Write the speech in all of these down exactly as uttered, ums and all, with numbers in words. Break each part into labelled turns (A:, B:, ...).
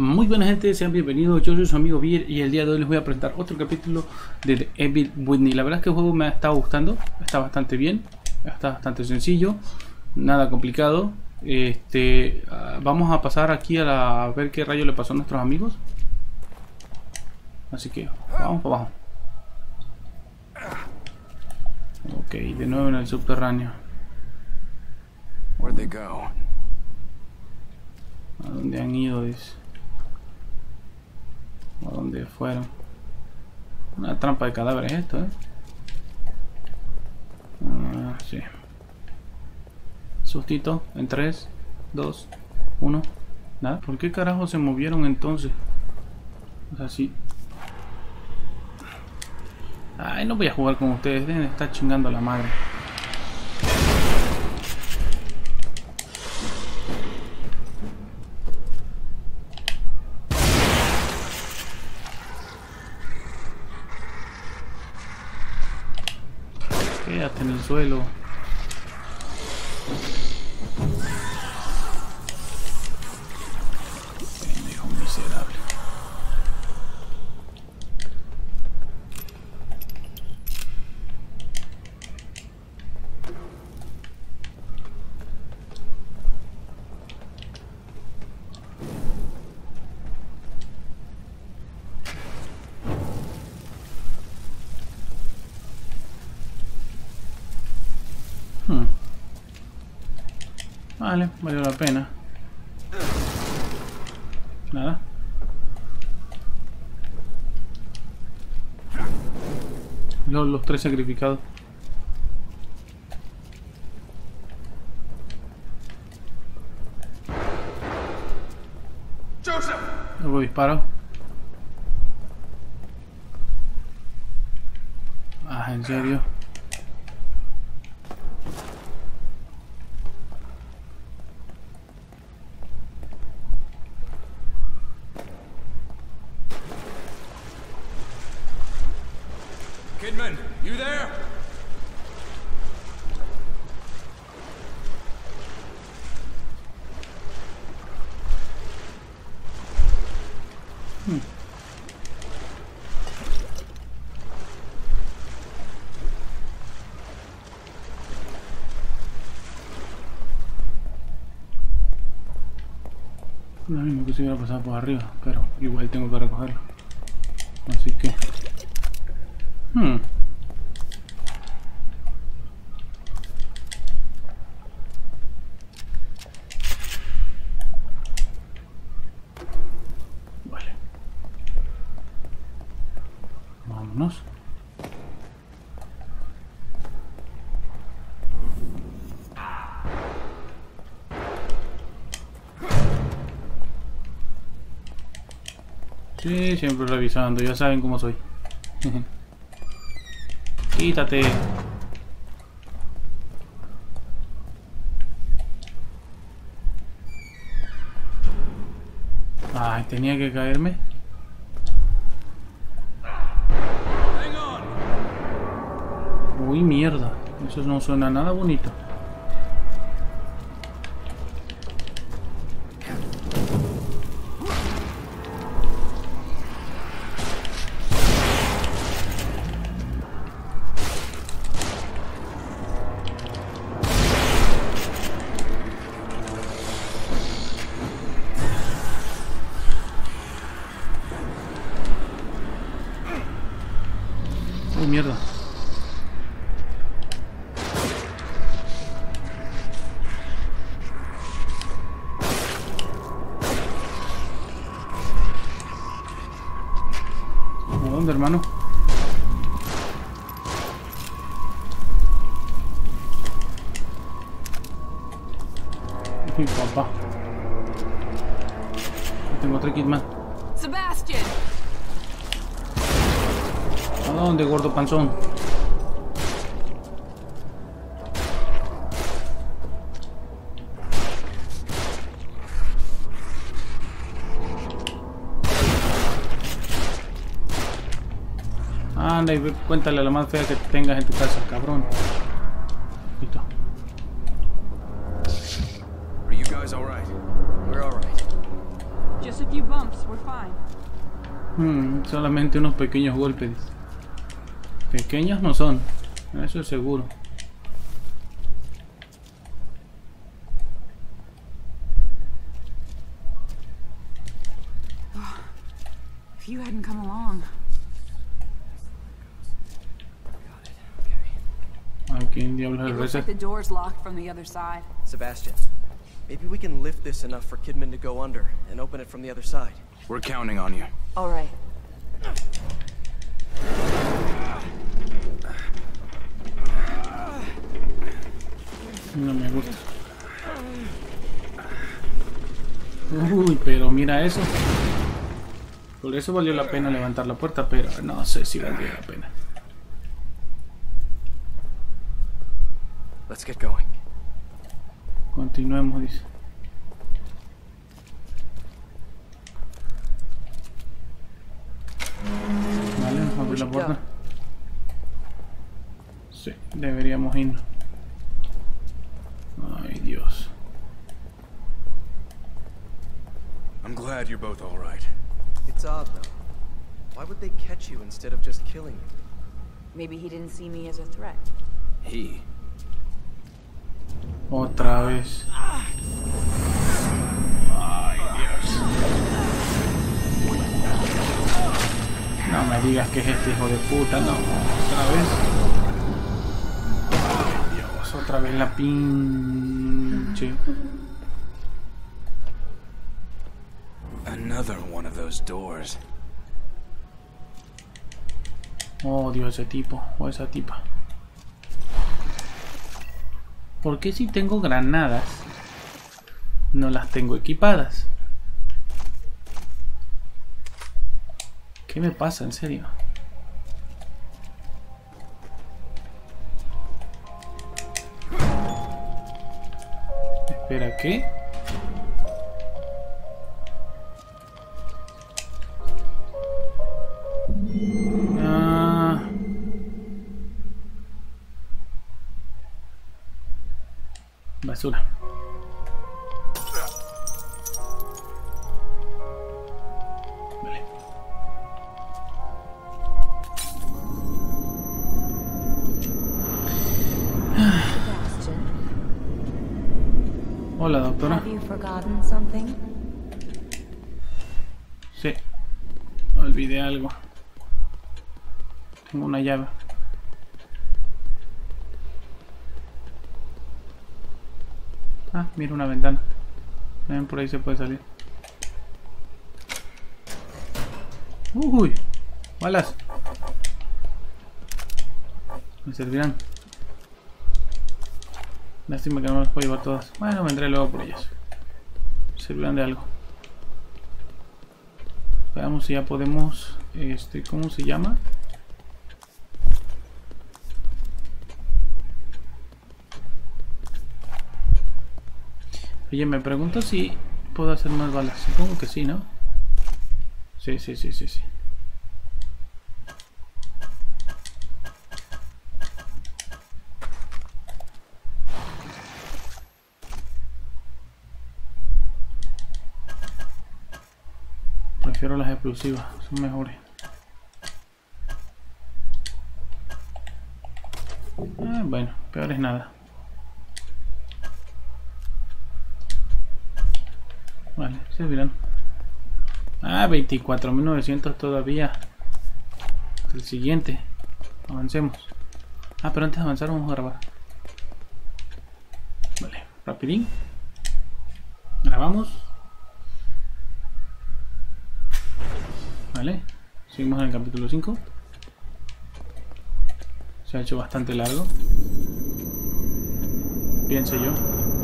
A: Muy buena gente, sean bienvenidos, yo soy su amigo Beer y el día de hoy les voy a presentar otro capítulo de The Evil Witness. La verdad es que el juego me ha estado gustando, está bastante bien, está bastante sencillo, nada complicado. Este, uh, vamos a pasar aquí a, la, a ver qué rayo le pasó a nuestros amigos. Así que vamos para abajo. Ok, de nuevo en el subterráneo.
B: Where'd they go?
A: ¿A dónde han ido? Dice. ¿A dónde fueron? Una trampa de cadáveres esto, ¿eh? Ah, sí. Sustito en tres, dos, uno. Nada. ¿Por qué carajo se movieron entonces? O sea, sí. Ay, no voy a jugar con ustedes. Deben estar chingando a la madre. Quédate en el suelo. Pendejo miserable. Hmm. Vale, valió la pena. Nada. Los, los tres sacrificados.
B: Joseph!
A: Luego disparo. Ah, en serio.
B: Kidman, you there?
A: Hmm. Lo mismo que si hubiera pasado por arriba, pero igual tengo que recogerlo. Así que... Hmm. Vale. Vámonos. Sí, siempre revisando, ya saben cómo soy. Quítate. Ay, tenía que caerme. Uy, mierda. Eso no suena nada bonito. Uy, mierda. ¿A dónde, hermano? Mi papá. Tengo otro Kidman.
C: Sebastian!
A: ¿A dónde, gordo panzón? Anda y ve, cuéntale a la más fea que tengas en tu casa, cabrón. Listo.
B: Are you guys alright? We're alright.
C: Just a few bumps.
B: bumps. We're fine.
A: Hmm, solamente unos pequeños golpes. Pequeños no son, eso es seguro.
B: If you hadn't come along.
A: ¿A quién diablos le
B: It looks
A: reza?
B: like the door's locked from the other side.
C: Sebastian, maybe we can lift this enough for Kidman to go under and open it from the other side.
D: We're counting on you.
B: All right.
A: No me gusta. Uy, pero mira eso. Por eso valió la pena levantar la puerta, pero no sé si valió la pena.
C: Let's get going.
A: Continuemos, dice. Vale, vamos a abrir la puerta. Sí, deberíamos irnos. Ay, Dios.
D: I'm glad you're both all right.
C: It's odd, though. Why would they catch you instead of just killing you?
B: Maybe he didn't see me as a threat.
D: He.
A: Otra vez. Ay, Dios. No me digas que es este hijo de puta, no. Otra vez. Ay, Dios, otra vez la pinche.
D: Another one of those doors.
A: Oh, Dios, ese tipo o esa tipa. ¿Por qué si tengo granadas no las tengo equipadas? ¿Qué me pasa, en serio? Espera, ¿qué? Ah. Basura. Vale. Hola, doctora.
E: Have you forgotten something?
A: Sí. Olvidé algo. Tengo una llave. Ah, mira una ventana. Ven, por ahí se puede salir. Uy, balas. Me servirán. Lástima que no me las puedo llevar todas. Bueno, vendré luego por ellas. Servirán de algo. Veamos si ya podemos. Este, ¿cómo se llama? Oye, me pregunto si puedo hacer más balas. Supongo que sí, ¿no? Sí, sí, sí, sí, sí. Prefiero las explosivas, son mejores. Ah, bueno, peor es nada. Vale, servirán. Ah, veinticuatro mil novecientos todavía. El siguiente. Avancemos. Ah, pero antes de avanzar vamos a grabar. Vale, rapidín. Grabamos. Vale, seguimos en el capítulo cinco. Se ha hecho bastante largo, pienso yo.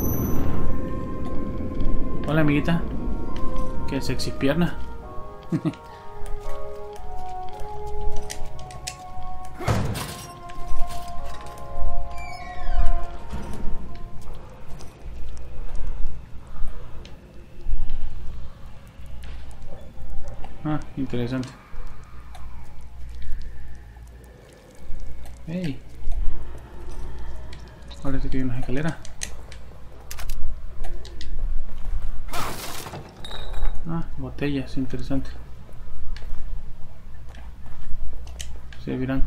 A: Hola, amiguita. Qué sexy pierna. Ah, interesante. Hey. Parece que hay unas escaleras. Ah, botellas, interesante. Servirán.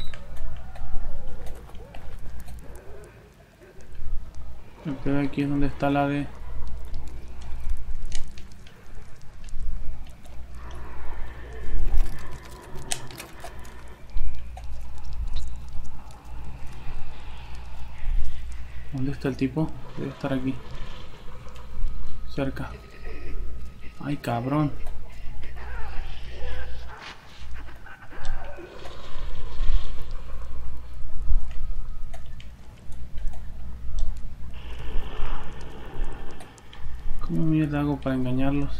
A: Lo que veo aquí es donde está la de... ¿Dónde está el tipo? Debe estar aquí. Cerca. Ay, cabrón. ¿Cómo mierda hago para engañarlos?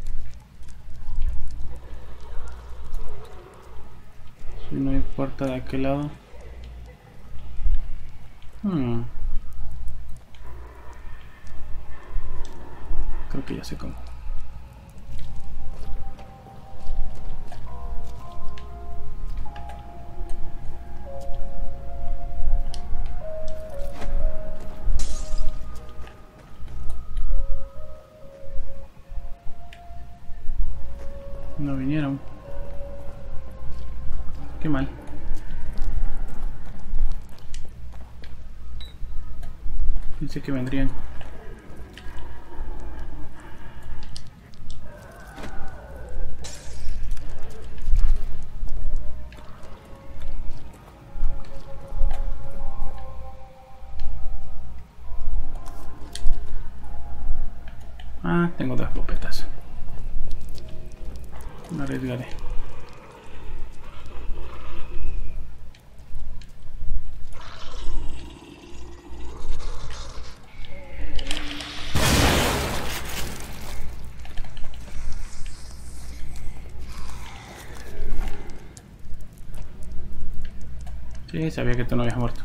A: Si no hay puerta de aquel lado. Hmm. Creo que ya sé cómo. No vinieron. Qué mal. Pensé que vendrían. Ah, tengo dos escopetas. Me arriesgaré. Sí, sabía que tú no habías muerto.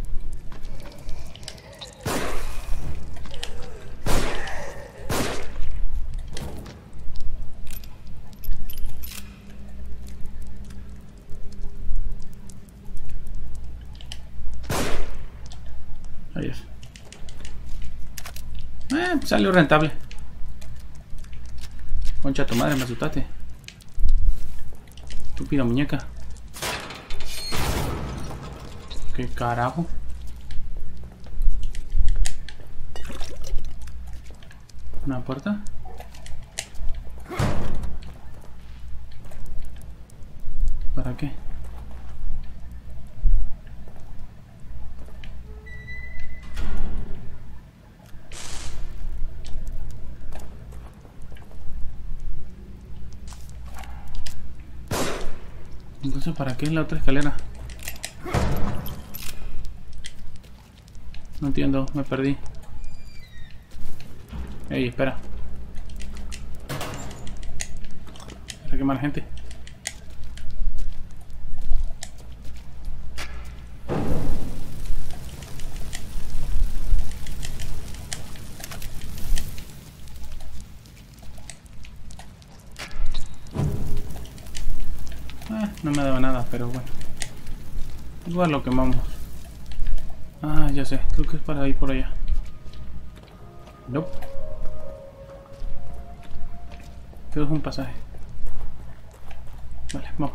A: Ahí es. Eh, salió rentable. Concha tu madre, me asustaste. Estúpida muñeca. ¿Qué carajo? ¿Una puerta? ¿Para qué? Entonces, ¿para qué es la otra escalera? No entiendo, me perdí. Ey, espera. ¿Para qué mala gente? Eh, no me daba nada, pero bueno. Igual lo quemamos. Ah, ya sé, creo que es para ir por allá. No. Creo que es un pasaje. Vale, vamos.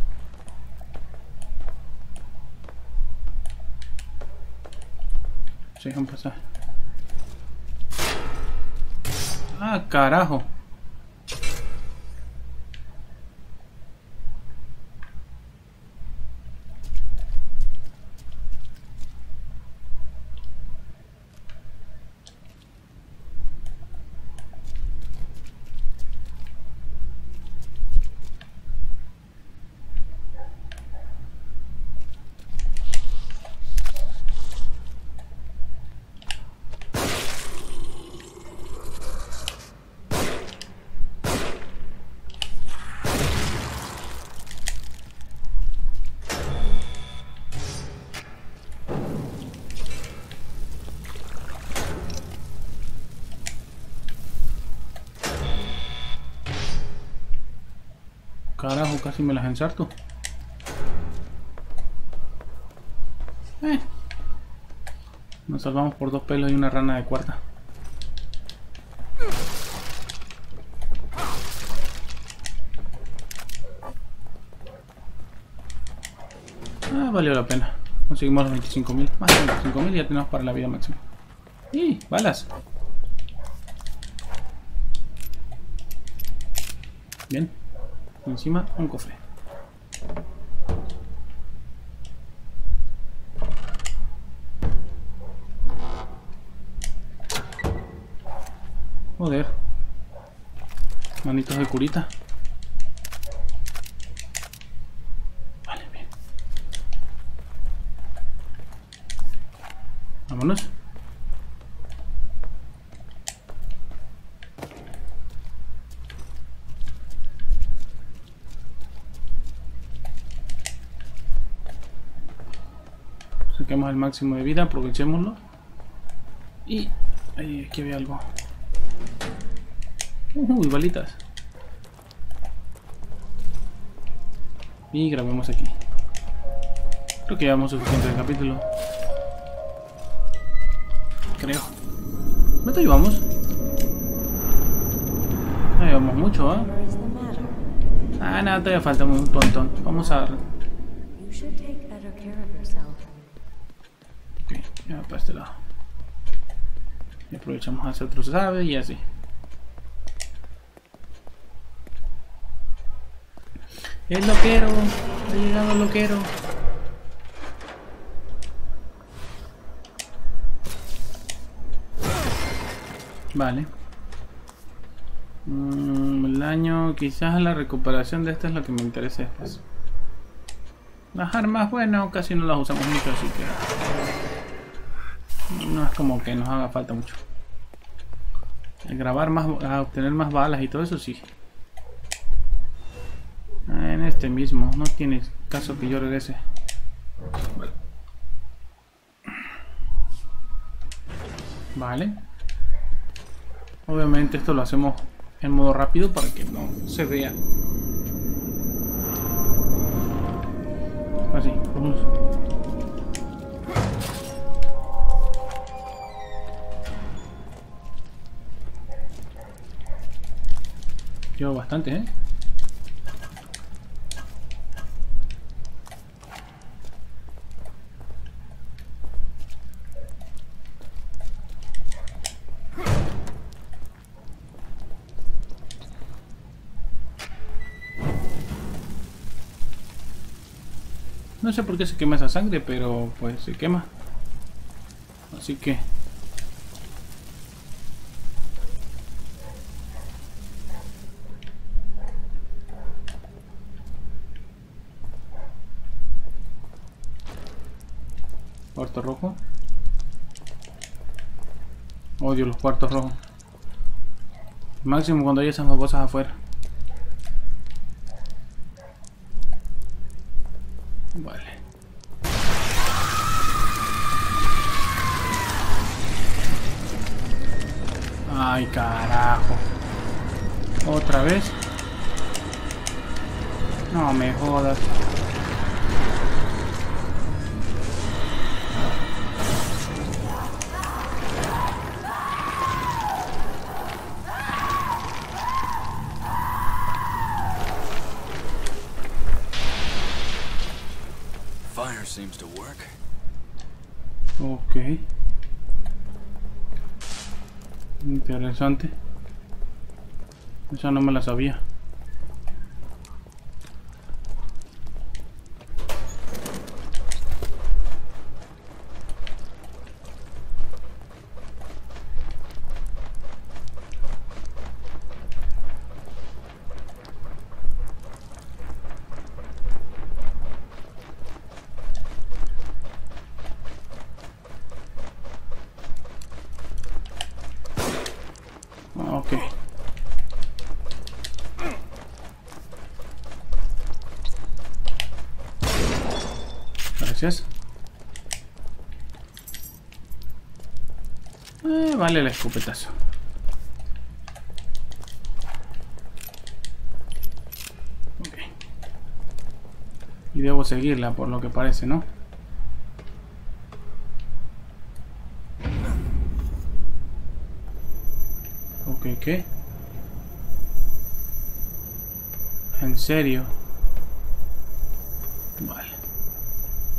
A: Sí, es un pasaje. Ah, carajo. Carajo, casi me las ensarto. Eh. Nos salvamos por dos pelos y una rana de cuarta. Ah, valió la pena. Conseguimos los veinticinco mil. Más de veinticinco mil y ya tenemos para la vida máxima. ¡Y! ¡Balas! Bien. Y encima un cofre. Joder. Manitos de curita. Vale, bien. Vámonos. Saquemos el máximo de vida, aprovechémoslo. Y ahí, aquí había algo. Uy, balitas. Y grabemos aquí. Creo que llevamos suficiente de capítulo. Creo. ¿Cuánto llevamos? No llevamos mucho, ¿eh? Ah, nada, todavía falta un montón. Vamos a... Ok, ya para este lado. Y aprovechamos a hacer otros aves y así. El loquero, ha llegado el loquero. Vale. Mm, el daño, quizás la recuperación de esta es lo que me interesa después. Las armas, bueno, casi no las usamos mucho, así que no es como que nos haga falta mucho. El grabar más, a obtener más balas y todo eso sí. En este mismo, no tiene caso que yo regrese. Vale. Obviamente esto lo hacemos en modo rápido para que no se vea. Así, vamos. Llevo bastante, ¿eh? No sé por qué se quema esa sangre, pero pues se quema. Así que... Cuarto rojo. Odio los cuartos rojos. Máximo cuando hay esas babosas afuera. Vale. Ay, carajo. ¿Otra vez? No me jodas.
D: Fire seems to work.
A: Ok. Interesante. Esa no me la sabía. Ok. Gracias. Eh, vale el escopetazo. Ok. Y debo seguirla por lo que parece, ¿no? Ok, ¿qué? ¿En serio? Vale.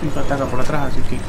A: Siempre ataca por atrás, así que...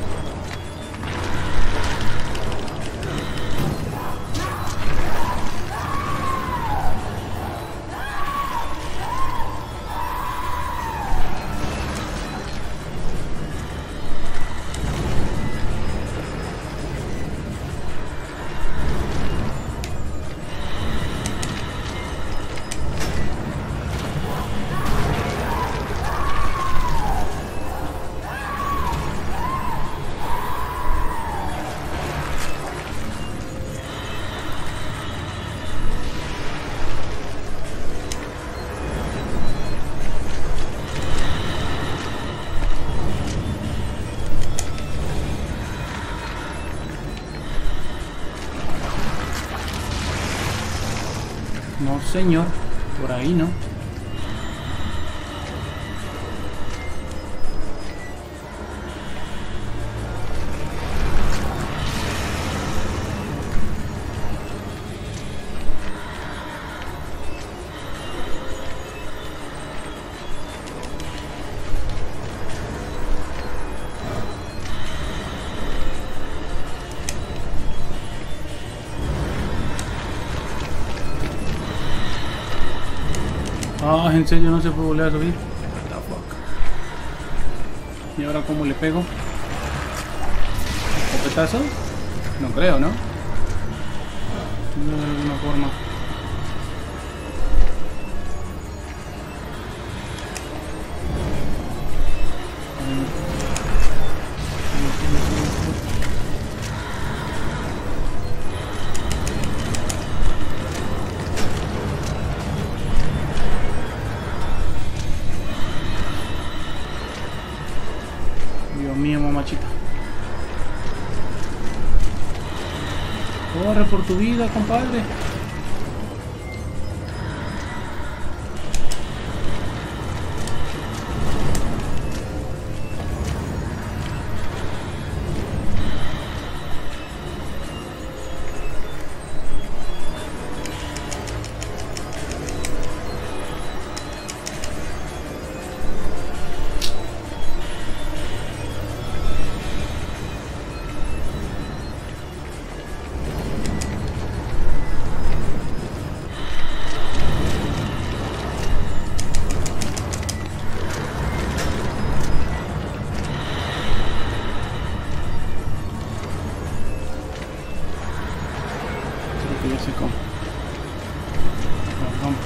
A: No, señor, por ahí no. Ah, en serio no se puede volver a subir. What the fuck. ¿Y ahora cómo le pego? ¿Escopetazo? No creo, ¿no? No, de alguna forma. Dios mío, mamachita. Corre por tu vida, compadre. Ya sé cómo. Vamos.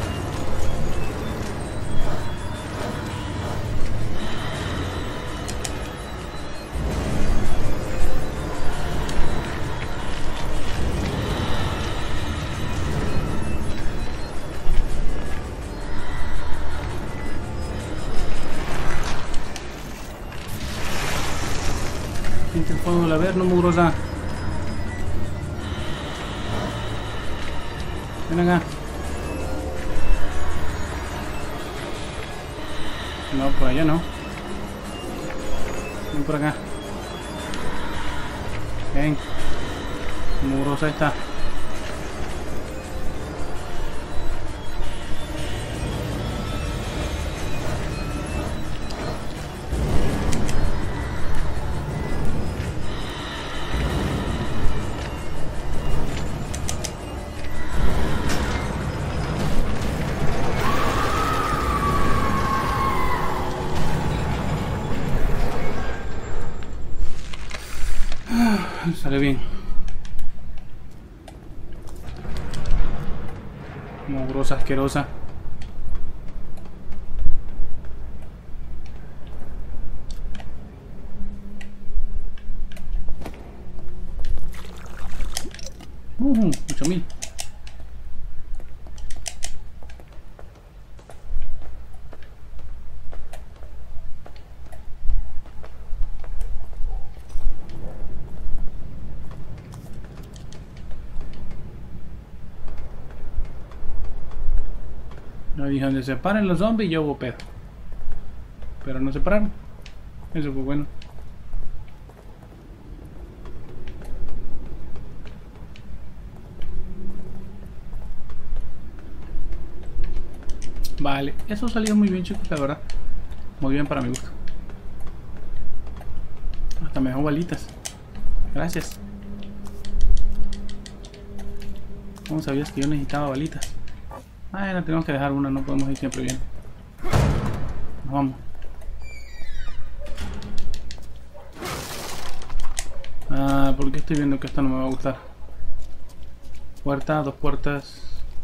A: Siente el fuego del averno, mugrosa. Ven acá. No, por allá no. Ven por acá. Ven. Mugrosa está. Sale bien. Mugrosa asquerosa. Uh, ocho mil. No dije donde se paren los zombies, yo hubo pedo. Pero no se pararon. Eso fue bueno. Vale, eso salió muy bien, chicos, la verdad. Muy bien para mi gusto. Hasta me dejó balitas. Gracias. ¿Cómo sabías que yo necesitaba balitas? Ah, no tenemos que dejar una, no podemos ir siempre bien. Nos vamos. Ah, ¿por qué estoy viendo que esto no me va a gustar? Puerta, dos puertas.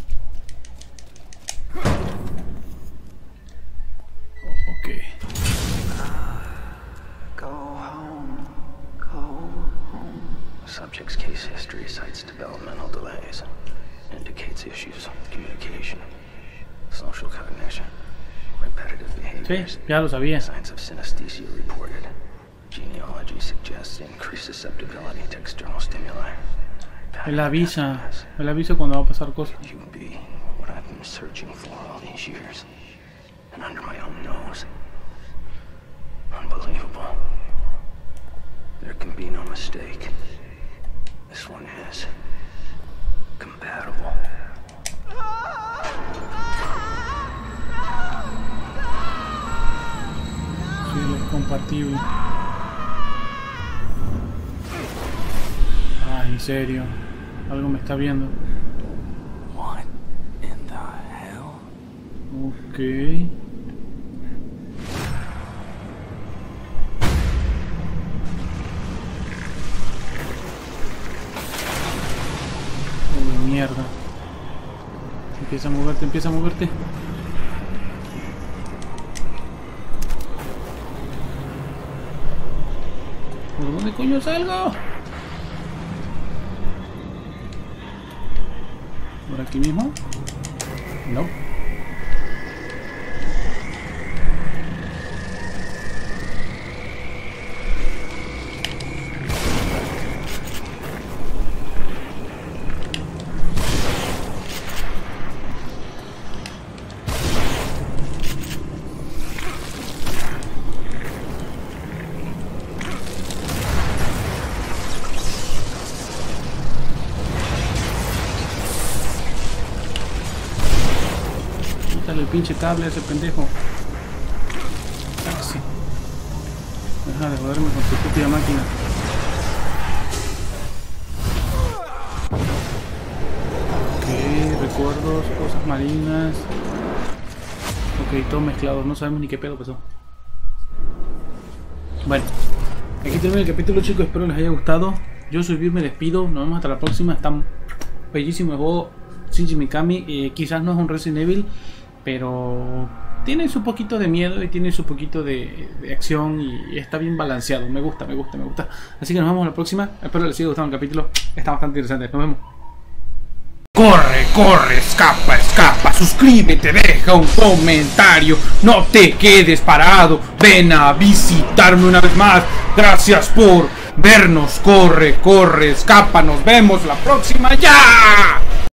A: Ok.
E: Go home. Go home. Subject's case history cites developmental delays. Indicates issues with communication, social cognition, repetitive behaviors.
A: Sí, ya lo sabía.
E: Signs of synesthesia reported. Genealogy suggests increased susceptibility to external stimuli.
A: Él avisa, él avisa cuando va a pasar cosas.
E: You be what I've been searching for all these years, and under my own nose. Unbelievable. There can be no mistake. This one is compatible.
A: Sí, él es compatible. Ay, en serio. Algo me está viendo.
D: What in the hell?
A: Ok. Oh, mierda. Empieza a moverte, empieza a moverte. ¿Por dónde coño salgo? ¿Por aquí mismo? No. El pinche cable a ese pendejo. Taxi. Deja de joderme con tu estúpida máquina. Ok, recuerdos, cosas marinas. Ok, todo mezclado, no sabemos ni qué pedo pasó. Bueno, aquí termina el capítulo, chicos, espero les haya gustado. Yo soy Vir, me despido, nos vemos hasta la próxima. Está bellísimo el juego Shinji Mikami. Eh, quizás no es un Resident Evil, pero tiene su poquito de miedo y tiene su poquito de, de acción y está bien balanceado. Me gusta, me gusta, me gusta. Así que nos vemos la próxima. Espero les siga gustando el capítulo. Está bastante interesante. Nos vemos. Corre, corre, escapa, escapa. Suscríbete, deja un comentario. No te quedes parado. Ven a visitarme una vez más. Gracias por vernos. Corre, corre, escapa. Nos vemos la próxima. ¡Ya!